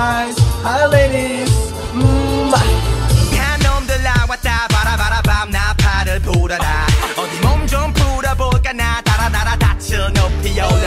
guys, hi ladies. 놈들아 왔다 바라바라밤 나팔을 불어라 어디 몸 좀 풀어볼까 나 달아달아 다쳐 높이 올라